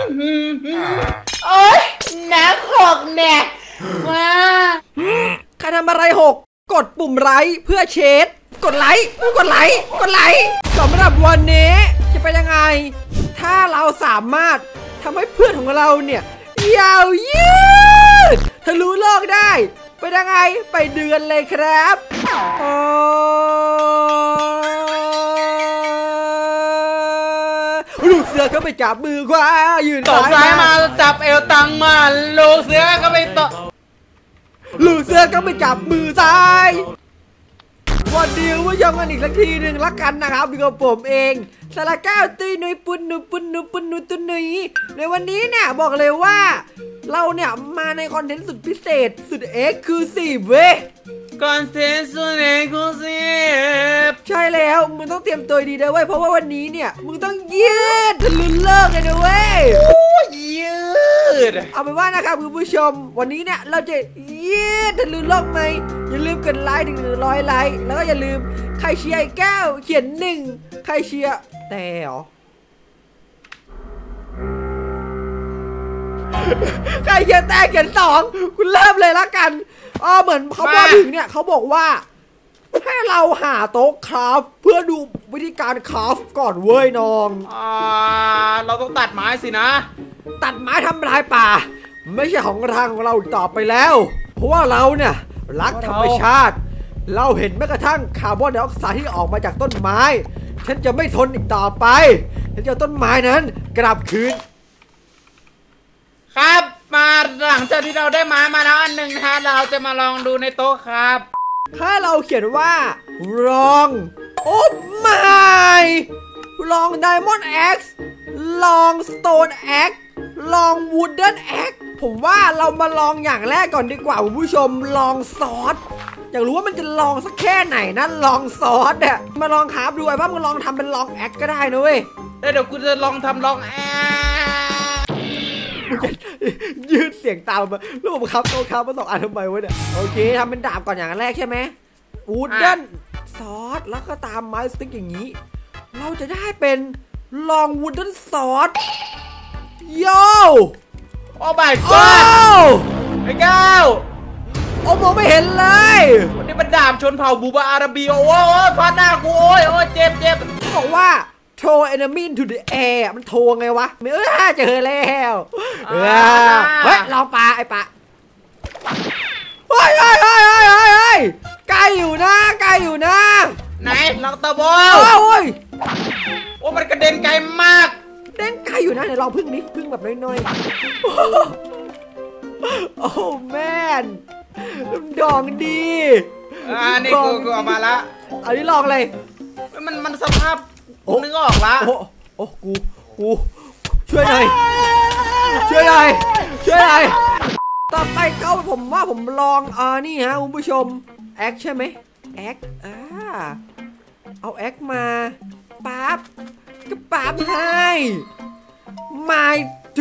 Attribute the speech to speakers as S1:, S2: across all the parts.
S1: โอ๊ยน้ำหกเนี่ยว้า
S2: ใครทำอะไรหกกดปุ่มไลค์เพื่อเชดกดไลค์กดไลค์กดไลค์สำหรับวันนี้จะเป็นยังไงถ้าเราสามารถทำให้เพื่อนของเราเนี่ยยาวยืดทะลุโลกได้เป็นยังไงไปเดือนเลยครับลูกเสือเขาไปจับมือขวายืน
S1: ตบซ้ายมาจับเอวตังมาลูกเสือก็ไปตบ
S2: ลูกเสือก็ไปจับมือซ้ายวันเดียวว่ายังกันอีกสักทีหนึ่งละกันนะครับดูกับผมเองสาระก้าวตุยนุยปุนนุปุนนุปุนนุตุนุยในวันนี้เนี่ยบอกเลยว่าเราเนี่ยมาในคอนเทนต์สุดพิเศษสุดเอ็กซ์คลูซีฟเว้ย
S1: คอนเทนต์สุดเอ็กซ์คลูซีฟ
S2: ใช่แล้วมึงต้องเตรียมตัวดีนะเว้ยเพราะว่าวันนี้เนี่ยมึงต้องยืดทะลุโลกเลยนะเว้ย
S1: ยืด
S2: เอาเป็นว่านะครับคุณผู้ชมวันนี้เนี่ยเราจะยืดทะลุโลกไหมอย่าลืมกดไลค์100 ไลค์แล้วก็อย่าลืมใครเชียร์ไอ้แก้วเขียน1ใครเชียร์แต่หรอใครเขียนแต่เขียน2คุณเริ่มเลยละกันเหมือนเขาบอกถึงเนี่ยเขาบอกว่าให้เราหาโต๊ะคราฟเพื่อดูวิธีการคราฟก่อนเว้ยน้อง
S1: เราต้องตัดไม้สินะ
S2: ตัดไม้ทำลายป่าไม่ใช่ของทางของเราอีกต่อไปแล้วเพราะว่าเราเนี่ยรักธรรมชาติเราเห็นแม้กระทั่งคาร์บอนไดออกไซด์ที่ออกมาจากต้นไม้ฉันจะไม่ทนอีกต่อไปฉันจะต้นไม้นั้นกลับคืน
S1: ครับมาหลังจากที่เราได้ไม้มาแล้วอันหนึ่งนะเราจะมาลองดูในโต๊ะครับ
S2: ถ้าเราเขียนว่าลองโอ้ไม่ลองไดมอนด์แอ็กซ์ลองสโตนแอ็กซ์ลองวูดเดิลแอ็กซ์ผมว่าเรามาลองอย่างแรกก่อนดีกว่าคุณผู้ชมลองซอสอยากรู้ว่ามันจะลองสักแค่ไหนนะลองซอสเนี่ยมาลองคราฟดูไอ้บ้ามึงลองทำเป็นลองแอ็กก็ได้นะเว้ย
S1: เดี๋ยวกูจะลองทำลองแอ็ก
S2: ยืดเสียงตามมาลูกครับโตครับมาสองอันทำไมวะเนี่ยโอเคทำเป็นดาบก่อนอย่างแรกใช่ไหมวูดเดิลซอสแล้วก็ตามไม้สติ๊กอย่างนี้เราจะได้เป็นลองวูดเดิลซอสโย่
S1: โอ้ไม่ก็ไอ้แก้ว
S2: โอ้มองไม่เห็นเลย
S1: วันนี้มันดาบชนเผ่าบูบาอาราบีโอ้ยฟาดหน้ากูโอ้ยเจ็บ
S2: บอกว่าโทร enemy to the air มันโทรไงวะไม่เจอแล้วเฮ้ยลองปลาไอ้ปลาเฮ้ยไกลอยู่นะ
S1: ไหนลองตะโบโอ้มันกระเด็นไกลมาก
S2: เด้งไกลอยู่นะเดี๋ยวลองพึ่งนี้พึ่งแบบน้อยๆโอ้แม่นดองดี
S1: นี่กูเอามาละ
S2: อันนี้ลองเลย
S1: มันสภาพนึกออกละ
S2: โอ้กูช่วยหน่อยต่อไปเขาผมว่าผมลองนี่ฮะคุณผู้ชมแอคใช่ไหมแอคเอาแอคมาปั๊บก็ปั๊บให้ my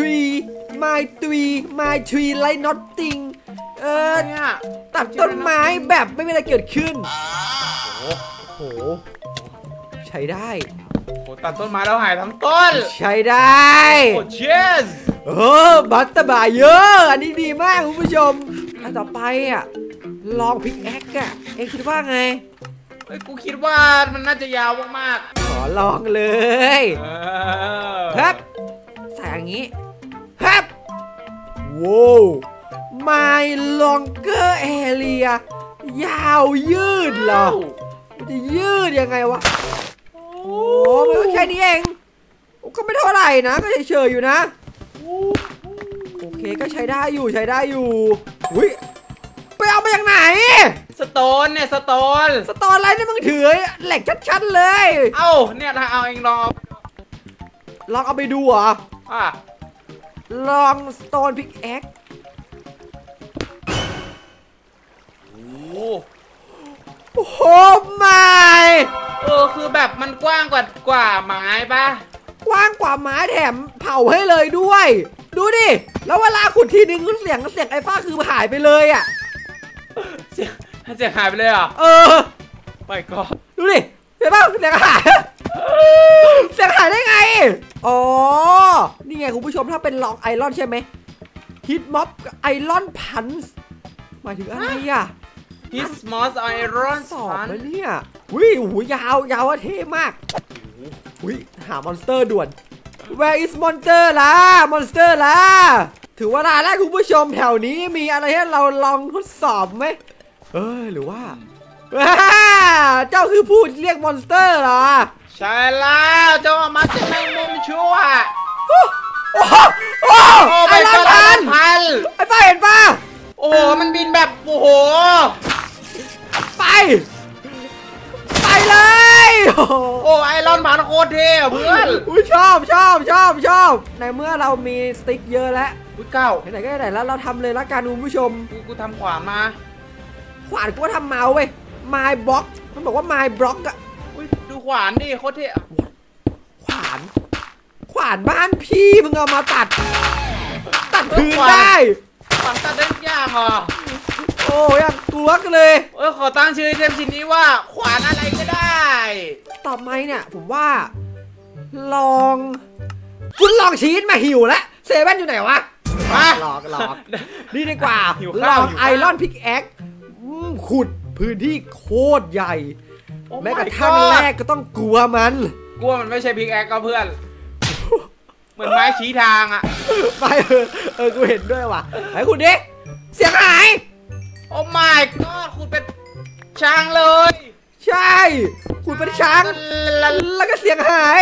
S2: tree like nothing ตัดต้นไม้แบบไม่มีอะไรเกิดขึ้นโอ้โหใช้ได้
S1: ตัดต้นไม้แล้วหายทั้งต้น
S2: ใช้ได้
S1: โอ้เชส
S2: บัตเตอร์บายเยอะอันนี้ดีมากคุณผู้ชมอันต่อไปลองพิกแอคเอ็งคิดว่าไง
S1: กูคิดว่ามันน่าจะยาวมาก
S2: ขอลองเลยครับใส่อย่างนี้ครับว้าว My longer area ยาวยืดเหรอจะยืดยังไงวะโอ้มันก็แค่นี้เองก็ไม่เท่าไหร่นะก็เฉยๆอยู่นะโอเคก็ใช้ได้อยู่อุ้ยไปเอามาจากไหน
S1: สโตน
S2: อะไรนี่มึงถือเหล็กชัดๆเลย
S1: เนี่ยถ้าเอาเองล
S2: องเอาไปดูเหรอลองสโตนพิกแอคโอ้โหไม่
S1: คือแบบมันกว้างกว่าไม้ปะ
S2: กว้างกว่าไม้แถมเผาให้เลยด้วยดูดิแล้วเวลาขุดทีนึงเสียงไอ้ฟ้าคือหายไปเลย
S1: เสียงหายไปเลย
S2: ไปก็ดูดิห็นป่ะเสียงหายเสียงหายได้ไงอ๋อนี่ไงคุณผู้ชมถ้าเป็นลองไอรอนใช่ไหมฮิตม็อบไอรอนพันส์หมายถึงอะไรอ่ะ
S1: ฮิสมอสไอรอน
S2: สอบแล้วเนี่ยอุ้ยโอ้โหยาวเท่มากอุ้ยหามอนสเตอร์ด่วน Where is monster ล่ะ monster ล่ะถือว่าได้แล้วคุณผู้ชมแถวนี้มีอะไรให้เราลองทดสอบไหมหรือว่าเจ้าคือผู้เรียกมอนสเตอร์เหรอ
S1: ใช่แล้วเจ้ามาจากแมงมุมชั่ว
S2: โอ้ไอ้ล้านพันไอ้ป้าเห็นป่ะ
S1: โอ้มันบินแบบโอ้โห
S2: ไปเลย
S1: โอ้ไอรอนพันโคตรเท่เพื่อน
S2: ชอบในเมื่อเรามีสติ๊กเยอะแล้ว
S1: เก้า
S2: ไหนก็ไหนแล้วเราทำเลยละกันคุณผู้ชม
S1: กูทำขวานมา
S2: ขวานกูทำเมาเว้ยไม้บล็อกมันบอกว่าไม้บล็อกอะ
S1: ดูขวานดิโคตรเท่
S2: ขวานบ้านพี่มึงเอามาตัดพื้นได้
S1: ขวานตัดได้ยากอ่ะ
S2: โอ้ยกลัวกันเลย
S1: ขอตั้งชื่อเทมชิ้นนี้ว่าขวานอะไรก็ได้
S2: ต่อไปเนี่ยผมว่าลองคุณลองชีสมาหิวแล้วเซเว่นอยู่ไหนวะหลอกนี่ดีกว่าลองไอรอนพิกแอ็กขุดพื้นที่โคตรใหญ่แม้กระทั่งแรกก็ต้องกลัวมัน
S1: ไม่ใช่พิกแอ็กก็เพื่อนเหมือนไม้ชี้ทางอ่ะ
S2: ไปกูเห็นด้วยว่ะไอ้คุณดิเสียงหาย
S1: โอ้ my god คุณเป็นช้างเลย
S2: ใช่คุณเป็นช้างแล้วก็เสียงหาย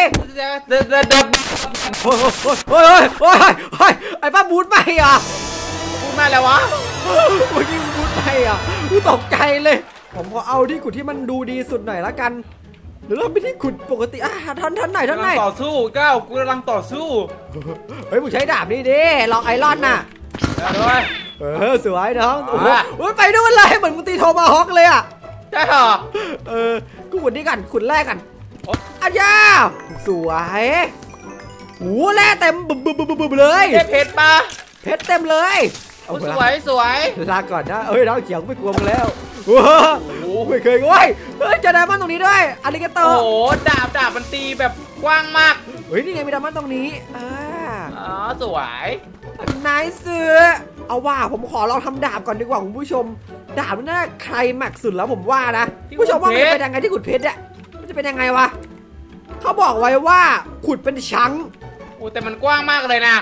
S2: โอ้ยไอ้ป้าบูทไปอ่ะ
S1: บูทมาแล้ววะ
S2: เมื่อกี้บูทไปอ่ะกูตกใจเลยผมขอเอาที่ขุดที่มันดูดีสุดหน่อยละกันเดี๋ยวเราไปที่ขุดปกติท่านไหน
S1: ต่อสู้ก้าวกูกำลังต่อสู้
S2: เฮ้ยมึงใช้ดาบนี่ดิลองไอรอนน่ะสวยน้องโอ้โหไปด้วยเลยเหมือนมึงตีโทมาฮอกเลยอ่ะ
S1: ใช่เหรอ
S2: กูขุดนี่กันขุดแรกกันอาญาสวยโอ้แร่เต็มบึบเลย
S1: เพชรปะ
S2: เพชรเต็มเลย
S1: สวย
S2: ลาก่อนนะน้องเขียวไม่กลัวมึงแล้วไม่เคยโอ้ยเจอไดมอนด์ตรงนี้ด้วยอาริกาโต
S1: โอ้ดาบมันตีแบบกว้างมาก
S2: นี่ไงมีไดมอนด์ตรงนี้
S1: สวย
S2: นายเสือเอาว่าผมขอลองทำดาบก่อนดีกว่าคุณผู้ชมดาบมันน่าใครแม็กสุดแล้วผมว่านะผู้ชมว่ามันจะเป็นยังไงที่ขุดเพชรเนี่ยมันจะเป็นยังไงวะเขาบอกไว้ว่าขุดเป็นชั้ง
S1: แต่มันกว้างมากเลยนะ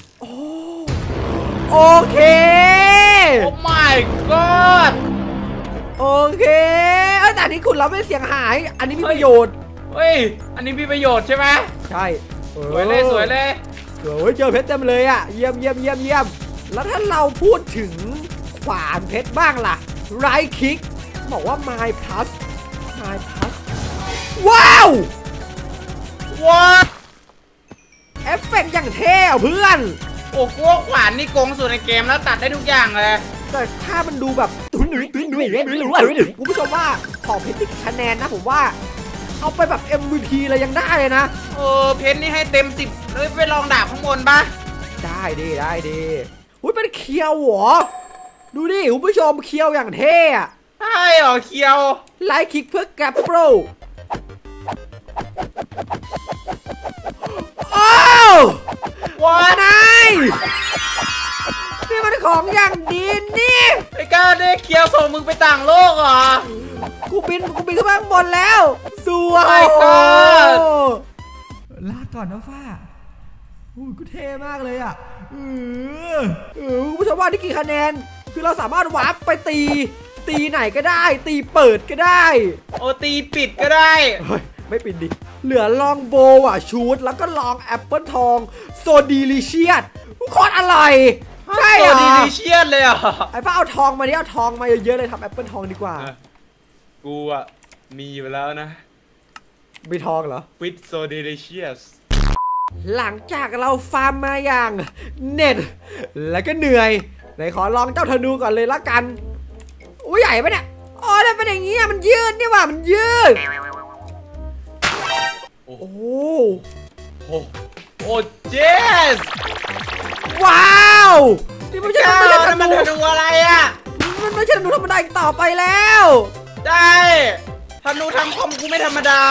S2: โอเค
S1: โอ้ my god
S2: โอเคแต่นี้ขุดเราไม่เสียงหายอันนี้มีประโยชน์
S1: อันนี้มีประโยชน์ใช่ไหม
S2: ใช่
S1: สวยเลย
S2: เจอเพชรเต็มเลยอ่ะเยี่ยมแล้วถ้าเราพูดถึงขวานเพชรบ้างล่ะไรคิกบอกว่า My Plus ว้าวเอฟเฟกต์อย่างเท่เพื่อน
S1: โอ้กูขวานนี่โกงสุดในเกมแล้วตัดได้ทุกอย่างเลย
S2: แต่ถ้ามันดูแบบคุณผู้ชมว่าขอเพชรคะแนนนะผมว่าเอาไปแบบ MVP เลยยังได้เลยนะ
S1: เพชรนี่ให้เต็ม10เลยไปลองดาบข้างบนปะ
S2: ได้ดีอุ้ยเป็นเคียวเหรอดูดิคุณผู้ชมเคียวอย่างเท่อะ
S1: ใช่เหรอเคียว
S2: ไลท์คิกเพื่อแกร็บโปรโอ้ว้านายนี่มันของอย่างดีนี่
S1: ไอ้ก้าได้เคียวส่งมึงไปต่างโลกเหรอ
S2: กูบินขึ้นมาข้างบนแล้วสวยลาก่อนนะฟ้ากูเท่มากเลยอ่ะคุณผู้ชมว่านี่กี่คะแนนคือเราสามารถวาร์ปไปตีไหนก็ได้ตีเปิดก็ได้
S1: ตีปิดก็ได้
S2: ไม่ปิดดิเหลือลองโบอ่ะชูดแล้วก็ลองแอปเปิลทองโซดีลิเชียสโคตรอร่อยใช่เหรอ
S1: โซดีลิเชียสเลยอ่ะ
S2: ไอ้ป้าเอาทองมาดิเอาทองมาเยอะๆเลยทำแอปเปิลทองดีกว่า
S1: กูอ่ะมีอยู่แล้วนะ
S2: มีทองเหรอ
S1: with so delicious
S2: หลังจากเราฟาร์มมาอย่างเน็ตแล้วก็เหนื่อยไหนขอลองเจ้าธนูก่อนเลยละกันอุ้ยใหญ่ปะเนี่ยได้เป็นอย่างงี้มันยืดนี่ว่ามันยืดโอ้
S1: เจส
S2: ว้าวนี่ไม่ใช่ธนู
S1: อะไรอ่ะ
S2: มันไม่ใช่ธนูธรรมดาอีกต่อไปแล้ว
S1: ได้ธนูทำคอมกูไม่ธรรมดา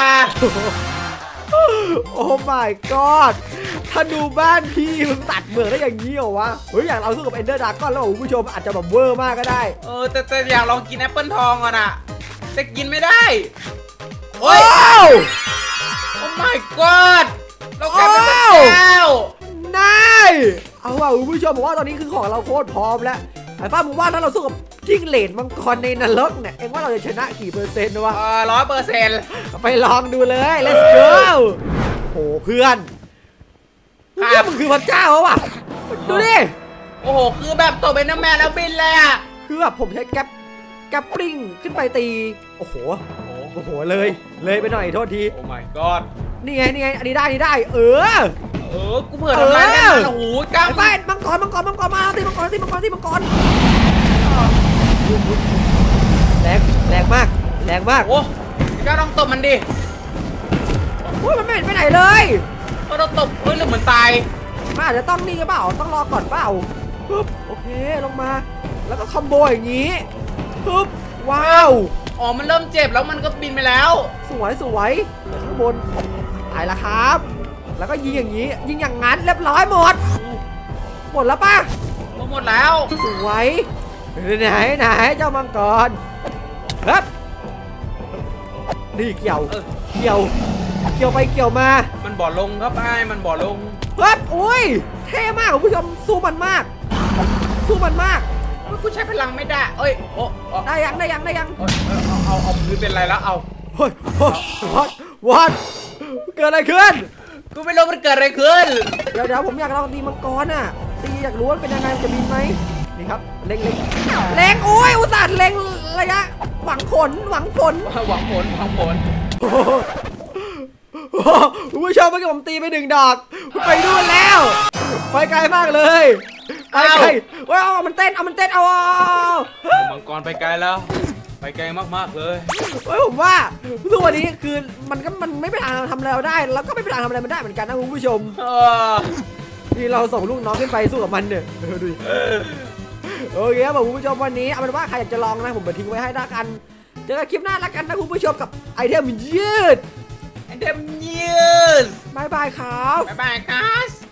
S2: โอ้ my god ธนูบ้านพี่มึงตัดเหมืองได้อย่างนี้เหรอวะเฮ้ยอย่างเราสู้กับเอนเดอร์ดราก้อนแล้วคุณผู้ชมอาจจะแบบเวอร์มากก็ได้
S1: แต่อยากลองกินแอปเปิลทองก่อนอะแต่กินไม่ได้
S2: โอ้
S1: โอ้ my god เรากลายเป็นพระเจ้าน
S2: ายเอาว่ะคุณผู้ชมบอกว่าตอนนี้คือของเราโคตรพร้อมแล้วไอ้ฟ้ามึงว่าถ้าเราสู้กับจิ้งเหลนมังกรในนรกเนี่ยเอ็งว่าเราจะชนะกี่เปอร์เซ็นต์วะ
S1: 100%
S2: ไปลองดูเลย let's go โหเพื่อนมึงคือพระเจ้าวะดูดิ
S1: โอ้โหคือแบบตัวเป็นน้ำแมนแล้วบินเลยอะ
S2: คือแบบผมใช้แก๊ปปริ้งขึ้นไปตีโอ้โหเลยไปหน่อยโทษที
S1: โอ้ my god
S2: นี่ไงอันนี้ได้
S1: กูเผื่อทำลายแน่นอนโอ้โหก้าว
S2: ไปมังกรมาตีมังกรแรงมาก
S1: โอ้ก้าวต้องตบมันดิ
S2: โอ้ยมันไม่ไปไหนเลย
S1: ก็ต้องตบหรือเหมือนตาย
S2: มาอาจจะต้องนี่เปล่าต้องรอก่อนเปล่าปึ๊บโอเคลงมาแล้วก็คอมโบอย่างนี้ปึ๊บว้าว
S1: อ๋อมันเริ่มเจ็บแล้วมันก็บินไปแล้ว
S2: สวยข้างบนตายแล้วครับแล้วก็ยิงอย่างนี้ยิงอย่างนั้นเรียบร้อยหมดแล้วป่ะ
S1: หมดแล้ว
S2: สวยไหนเจ้ามังกรครับนี่เกี่ยวไปเกี่ยวมา
S1: มันบ่อลงครับไอ้มันบ่อลง
S2: ครับอุ้ยเท่มากคุณผู้ชมสู้มันมาก
S1: กูใช้พลังไม่ได้เอ้ยโอ้
S2: ได้ยัง
S1: เอาพื้นเป็นไรแล้วเอา
S2: เฮ้ยวัดเกิดอะไรขึ้น
S1: กูไม่รู้มันเกิดอะไรขึ้น
S2: เดี๋ยวผมอยากลองตีมังกรน่ะตีอยากรู้ว่าเป็นยังไงจะบินไหมนี่ครับเล็งโอ้ยอุตส่าห์เล็งระยะหวังผลคุณผู้ชมเมื่อกี้ผมตีไป1 ดอกไปดูแล้วไปไกลมากเลยไปไกลเอามันเต้นเอา
S1: มังกรไปไกลแล้วไปไกลมากๆเลย
S2: ผมว่าทุกวันนี้คือมันไม่เป็นทางทำอะไรเราได้แล้วก็ไม่เป็นทางทำอะไรมันได้เหมือนกันนะคุณผู้ชมที่เราส่งลูกน้องขึ้นไปสู้กับมันเนี่ยดูโอเคครับคุณผู้ชมวันนี้เอาเป็นว่าใครอยากจะลองนะผมไปทิ้งไว้ให้ด้ากันเจอกันคลิปหน้าแล้วกันนะคุณผู้ชมกับไอเทมยืดบ๊ายบายครับ